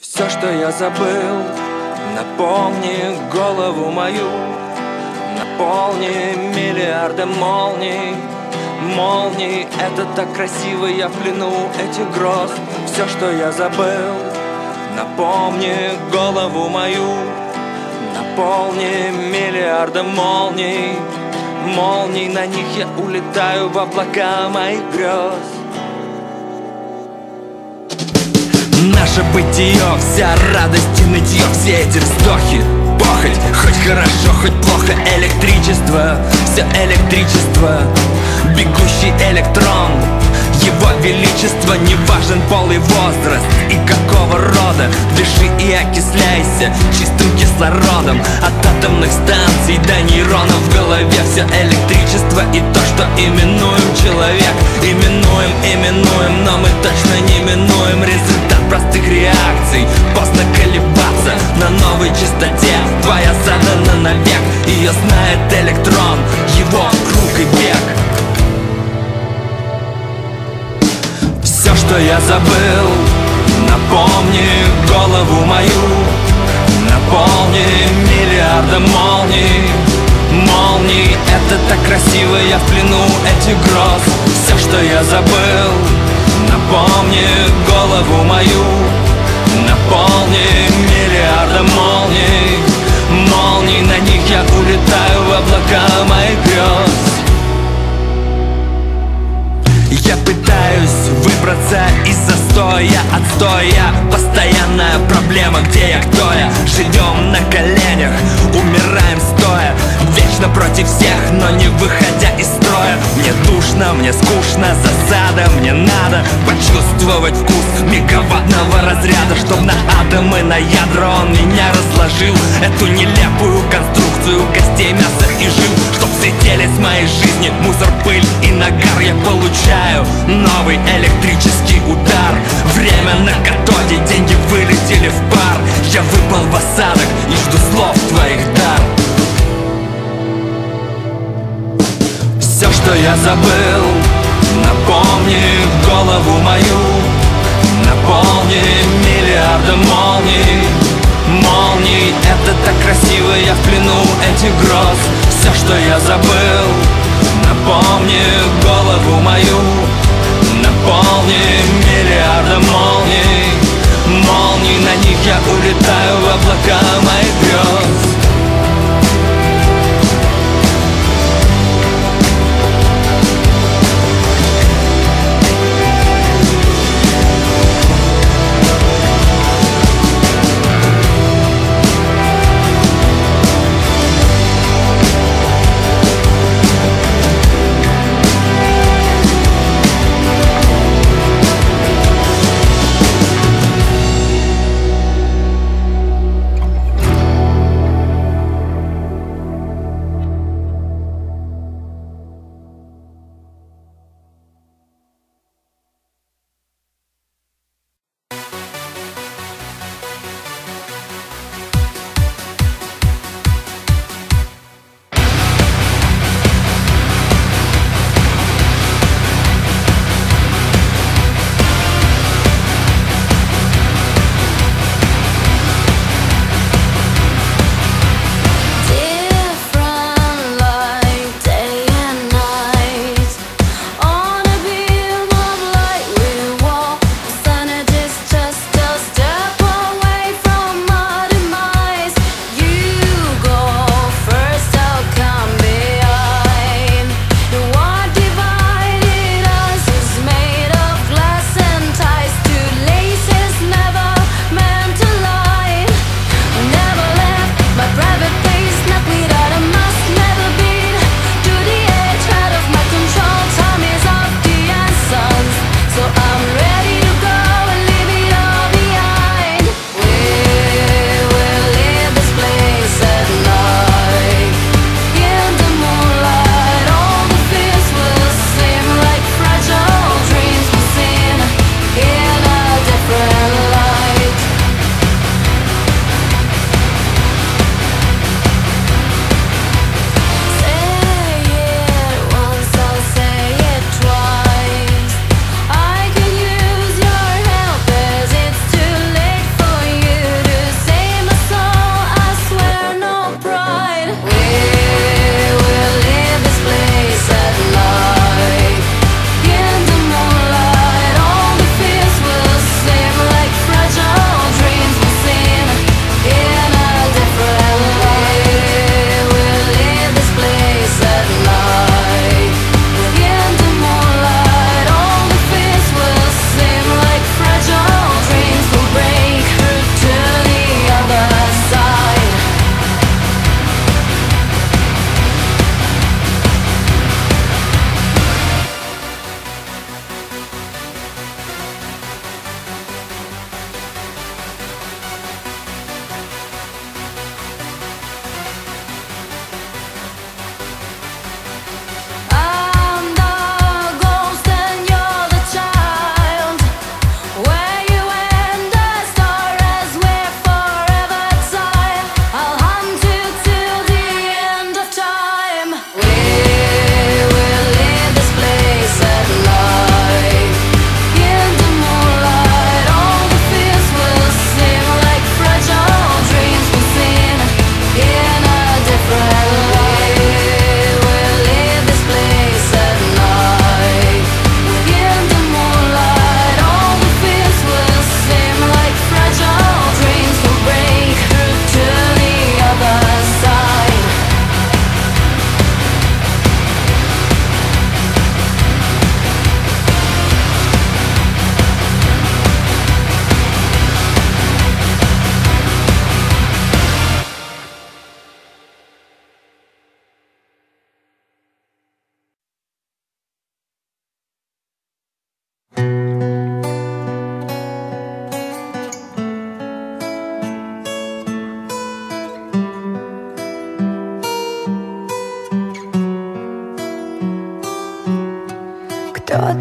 Все, что я забыл, наполни голову мою, наполни миллиарды молний. Молний, это так красиво, я в плену этих гроз. Все, что я забыл, напомни голову мою, наполни миллиарды молний. Молний, на них я улетаю в облака моих грез. Наше бытие, вся радость и нытье, все эти вздохи, похоть, хоть хорошо, хоть плохо. Электричество, все электричество, бегущий электрон. Его величество, не важен пол и возраст, и какого рода. Дыши и окисляйся чистым кислородом. От атомных станций до нейронов в голове. Все электричество и то, что именуем человек. Именуем, но мы точно не минуем результат простых реакций. Поздно колебаться на новой частоте. Твоя задана навек, ее знает электрон, его круг и бег. Все, что я забыл, напомни голову мою, наполни миллиарды молний. Молний, это так красиво, я в плену этих гроз. Все, что я забыл, напомни голову мою, наполни миллиарды молний. Молний, на них я улетаю в облака моих грез. Я пытаюсь выбраться из застоя, отстоя. Постоянная проблема, где я, кто я. Живем на коленях, умираем стоя. Вечно против всех, но не выходя из строя. Мне душно, мне скучно, засада. Мне надо почувствовать вкус мегаваттного разряда, чтоб на атомы, на ядра он меня разложил. Эту нелепую конструкцию костей, мяса и жил. Чтоб слетели с моей жизни мусор, пыль и нагар. Я получаю новый электрический удар. Время на катоде, деньги вылетели в пар. Я выпал в осадок и жду слов твоих дар. Все, что я забыл, напомни голову мою, наполни миллиарды молний. Молний, это так красиво, я в плену этих гроз. Все, что я забыл, напомни голову мою, наполни миллиарды молний. Молний, на них я улетаю в облака моих грез.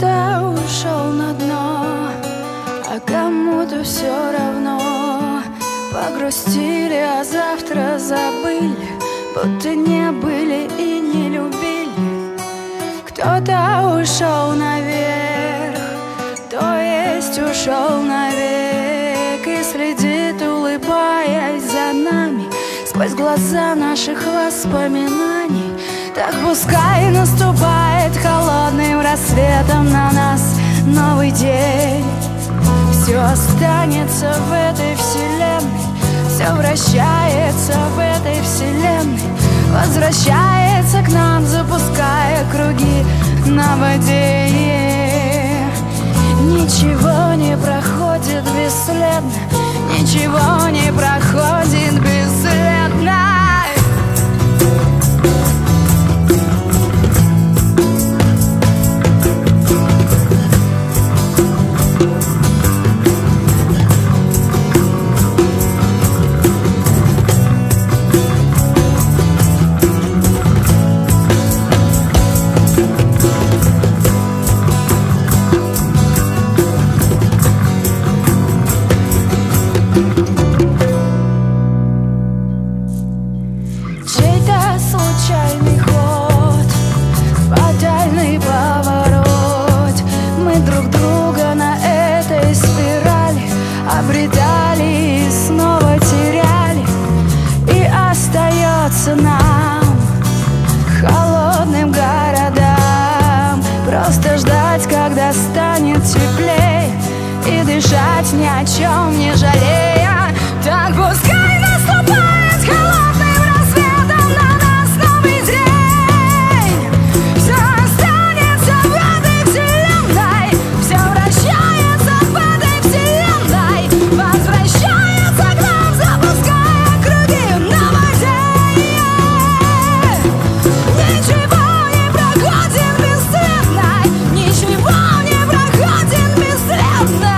Кто-то ушел на дно, а кому-то все равно. Погрустили, а завтра забыли, будто не были и не любили. Кто-то ушел наверх, то есть ушел навек, и следит, улыбаясь за нами сквозь глаза наших воспоминаний. Так пускай наступает холодным рассветом на нас новый день. Все останется в этой вселенной, все вращается в этой вселенной, возвращается к нам, запуская круги на воде. Ничего не проходит бесследно, ничего не проходит бесследно. Случайный ход, фатальный поворот. Мы друг друга на этой спирали обретали и снова теряли. И остается нам, холодным городам, просто ждать, когда станет теплее, и дышать ни о чем не жалея. Так пускай наступает холодным рассветом на нас новый день. Все останется в этой вселенной, все вращается в этой вселенной, возвращается к нам, запуская круги на воде. Ничего не проходит бесследно, ничего не проходит бесследно.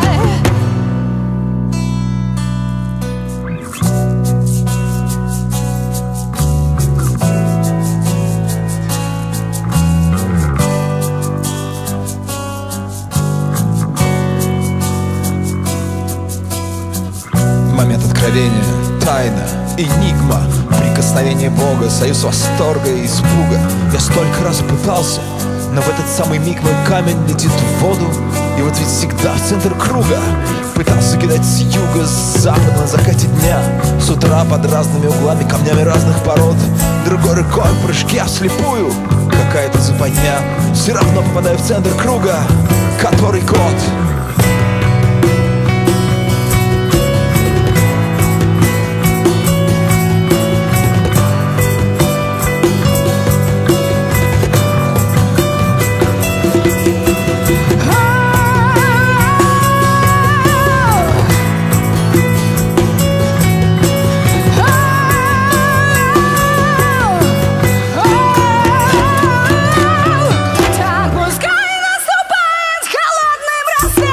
Момент откровения, тайна, энигма, прикосновение Бога, союз восторга и испуга. Я столько раз пытался, но в этот самый миг мой камень летит в воду. И вот ведь всегда в центр круга. Пытался кидать с юга, с запада на закате дня, с утра под разными углами, камнями разных пород. Другой рукой прыжки вслепую, какая-то западня. Все равно попадаю в центр круга. Который год? Так пускай наступает холодным рассветом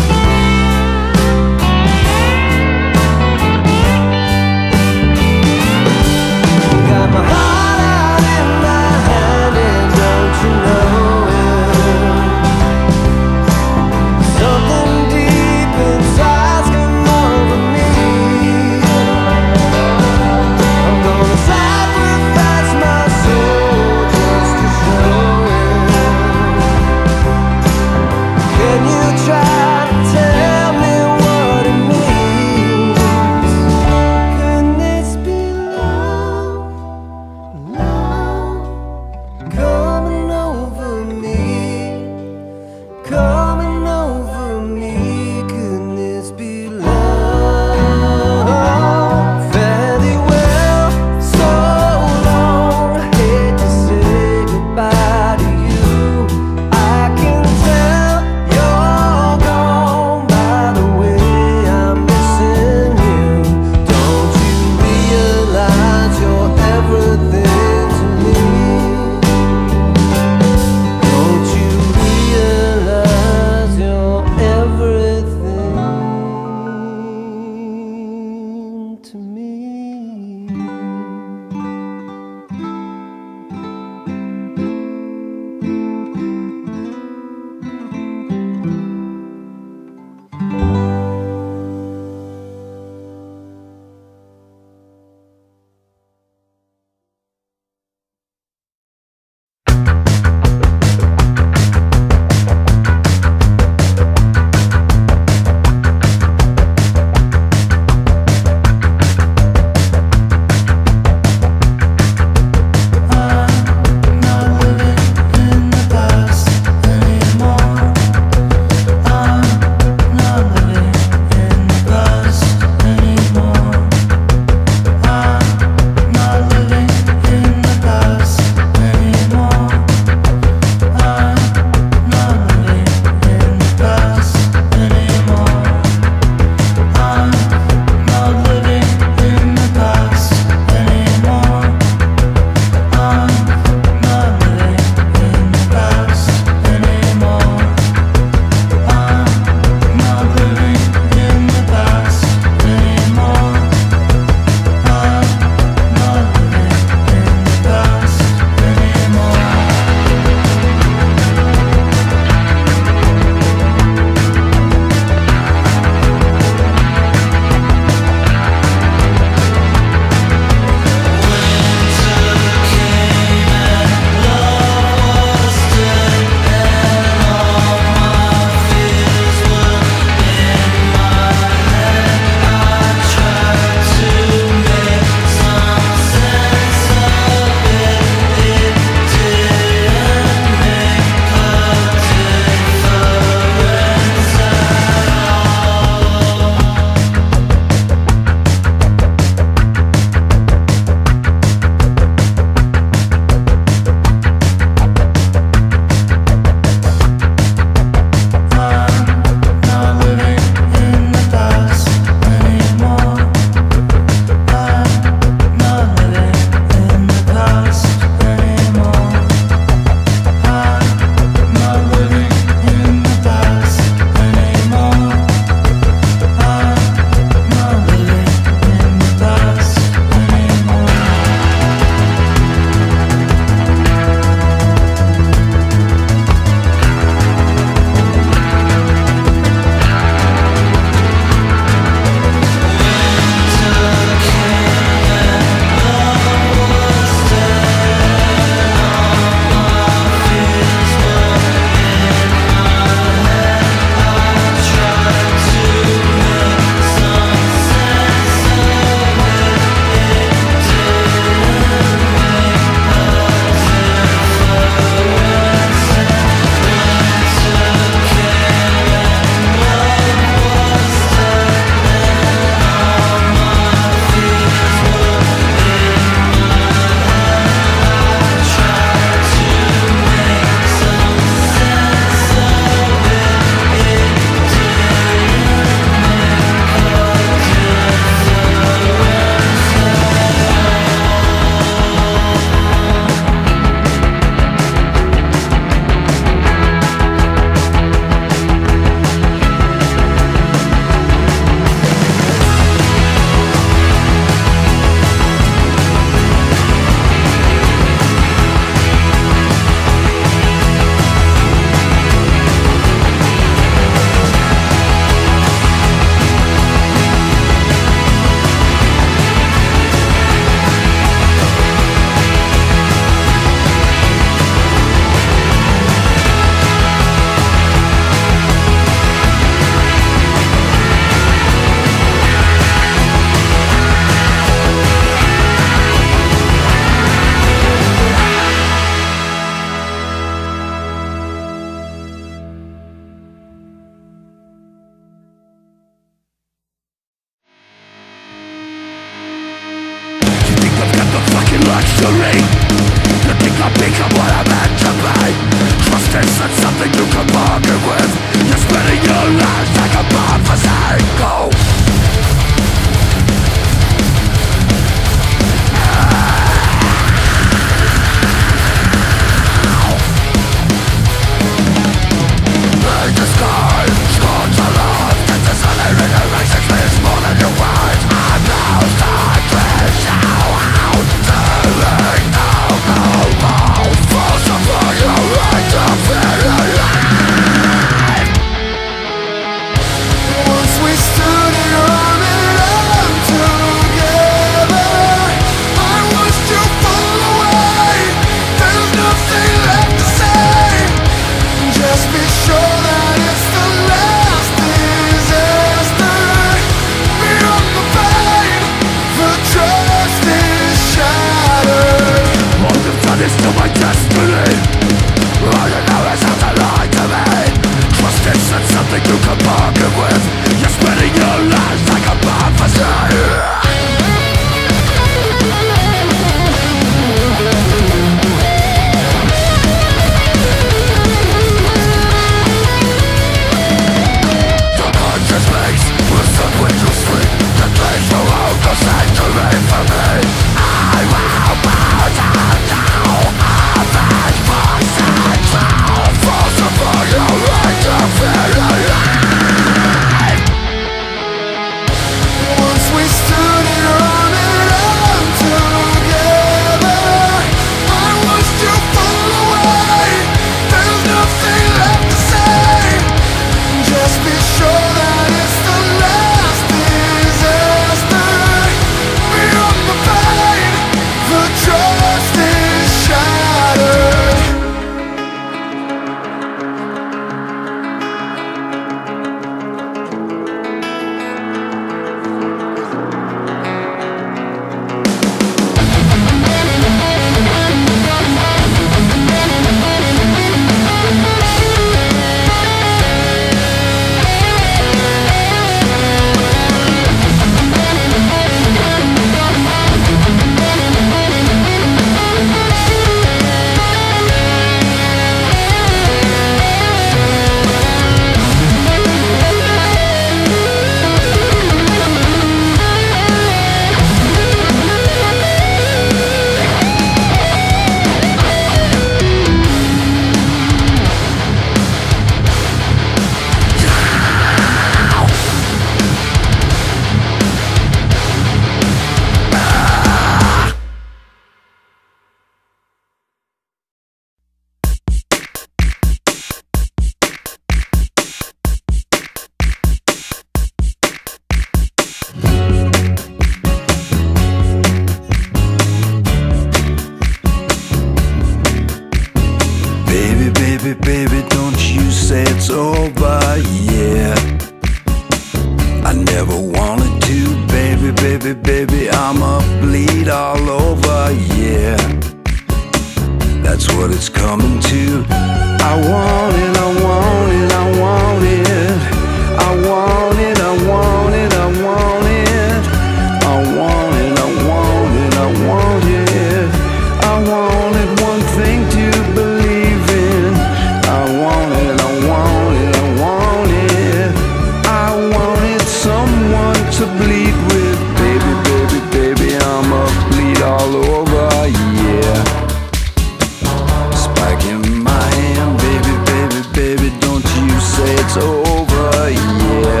baby, baby, don't you say it's over, yeah. I never wanted to, baby, baby, baby, I'ma bleed all over, yeah. That's what it's coming to. I want it, I want it, I want it. I want it, I want it, I want it. I want it, I want it, I want it. I wanted one thing to believe in. I want it, I want it, I want it. I wanted someone to bleed with. Baby, baby, baby, I'ma bleed all over, yeah. Spike in my hand, baby, baby, baby, don't you say it's over, yeah.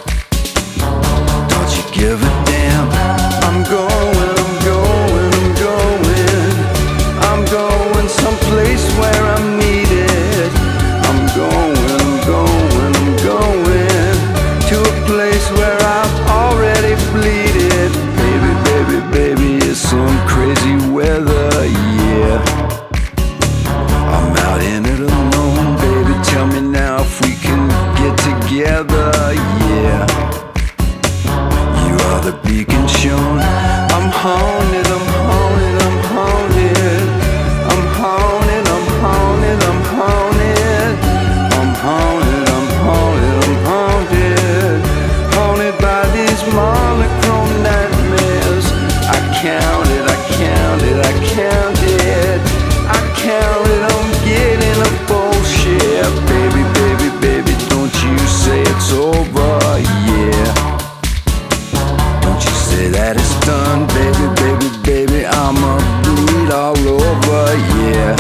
Don't you give a damn. I'm going, I'm going, I'm going. I'm going someplace where I'm needed. I'm going, I'm going, I'm going to a place where I've already bleeded. Baby, baby, baby, it's some crazy weather, yeah. I'm out in it alone, baby, tell me now if we can get together, yeah. You are the beacon shown. I'm haunted, I'm haunted, I'm haunted. I'm haunted, I'm haunted, I'm haunted. I'm haunted, I'm haunted, I'm haunted. Haunted by these monochrome nightmares. I counted, I counted, I counted. I counted on getting a bullshit. Baby, baby, baby, don't you say it's over, yeah. Don't you say that it's done, baby, baby, baby, I'ma bleed all over, yeah.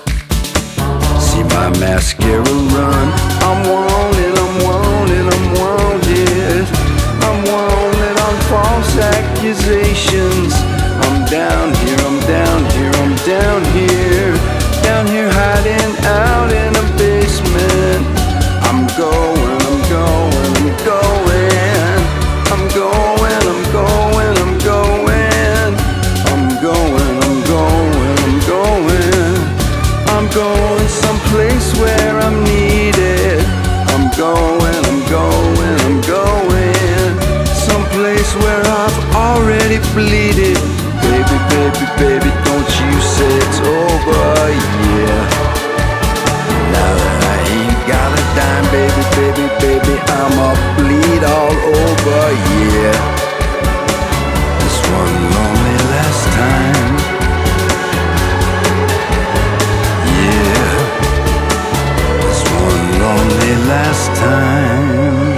See my mascara run. I'm wanted, I'm wanted, I'm wanted. I'm wanted on false accusations. I'm down here, I'm down here, I'm down here. Down here hiding out in a basement. I'm going, I'm going, I'm going. I'm going, I'm going, I'm going. I'm going, I'm going, I'm going. I'm going someplace where I'm needed. I'm going, I'm going, I'm going someplace where I've already bleeded. Baby, baby, baby, don't you say it's over, yeah. Now that I ain't got a dime, baby, baby, baby, I'ma bleed all over, yeah. This one lonely last time, yeah. This one lonely last time.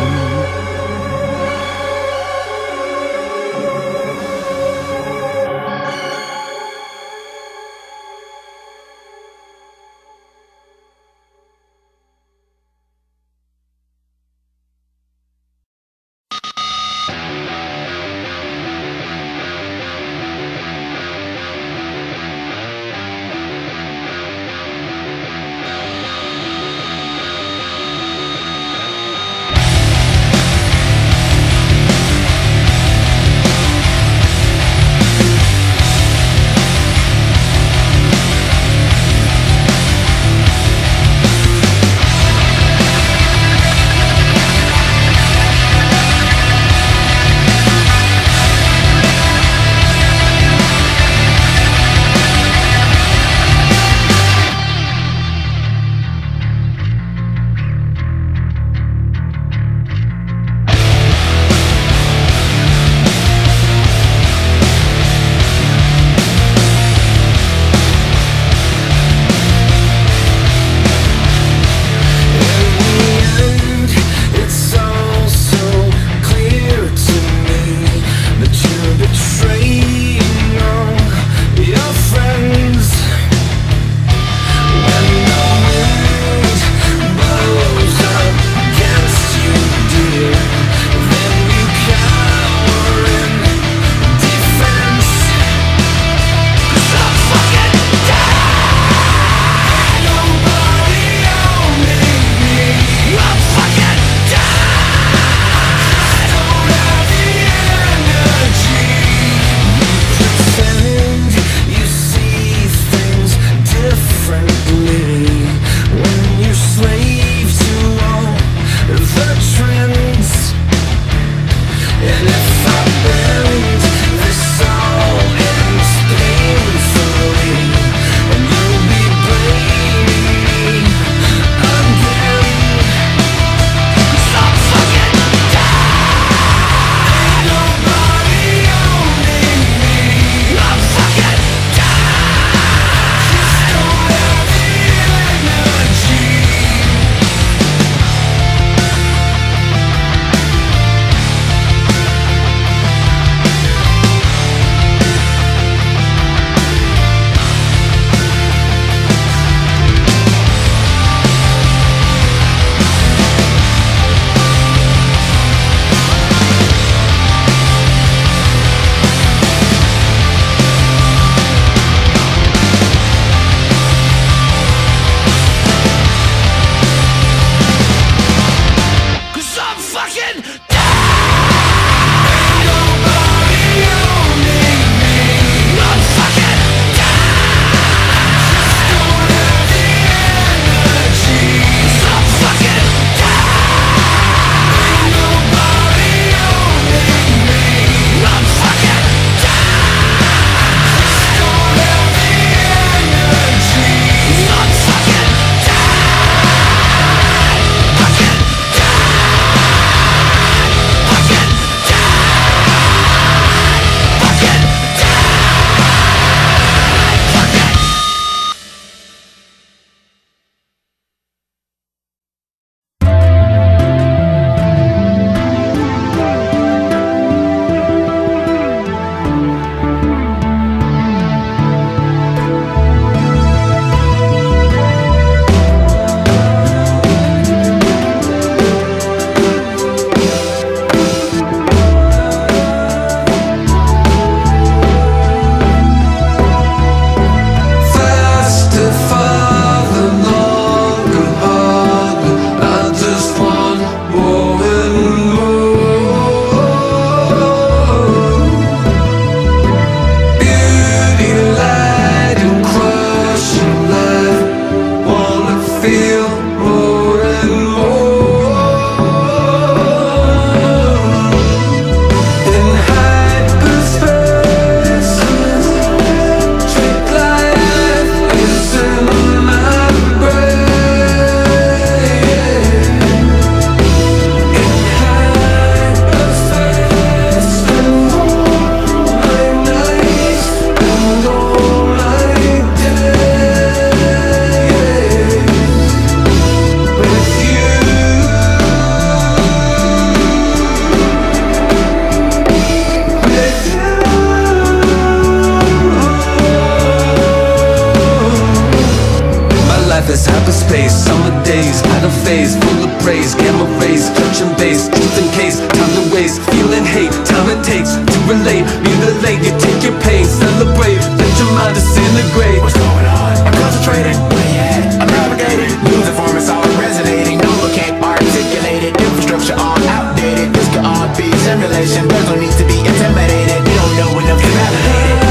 cyberspace, summer days, idle phase, full of praise, gamma rays, clutching base, just in case, time to waste, feeling hate, time it takes to relate, be the late, you take your pain, celebrate, let your mind disintegrate. What's going on? I'm concentrating, where you at? I'm navigating, losing form, it's all resonating, number can't articulate it, infrastructure all outdated, this could all be simulation, there's no need to be intimidated, you don't know enough to validate it.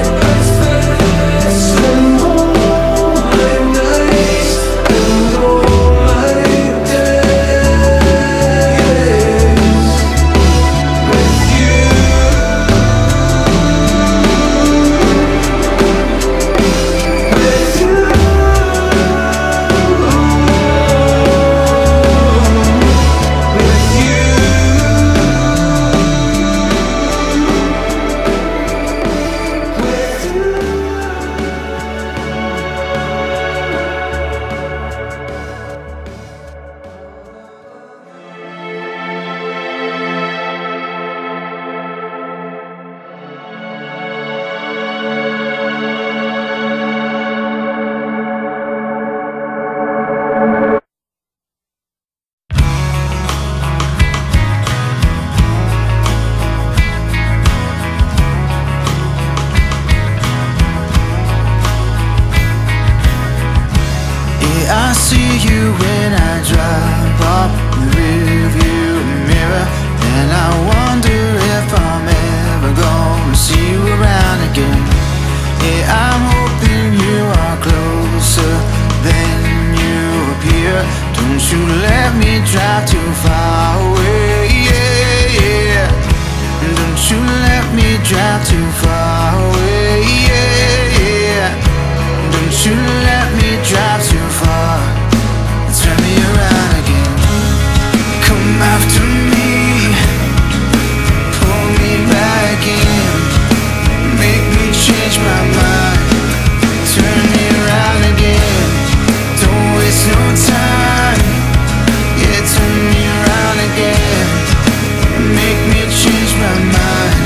I see you when I drive up the rearview mirror, and I wonder if I'm ever gonna see you around again. Yeah, I'm hoping you are closer than you appear. Don't you let me drive too far away, yeah, yeah. Don't you let me drive too far away, yeah, yeah. Don't you let me drive too far. Turn me around again. Come after me, pull me back in, make me change my mind. Turn me around again. Don't waste no time. Yeah, turn me around again, make me change my mind.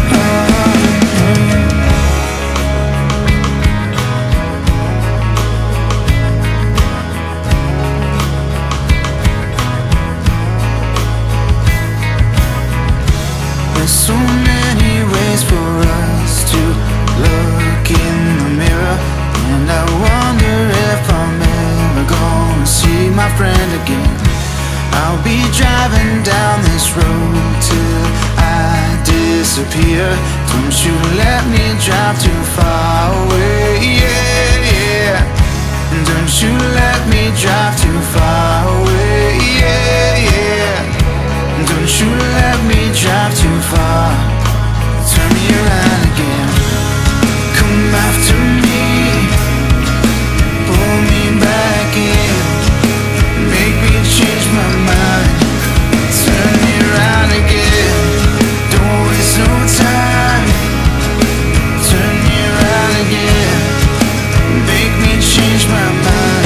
There's so many ways for us to look in the mirror, and I wonder if I'm ever gonna see my friend again. I'll be driving down this road till I disappear. Don't you let me drive too far away, yeah, yeah. Don't you let me drive too far away, yeah, yeah. Don't you let me drive too far. Turn me around again. Come after me, pull me back in, make me change my mind. Turn me around again. Don't waste no time. Turn me around again, make me change my mind.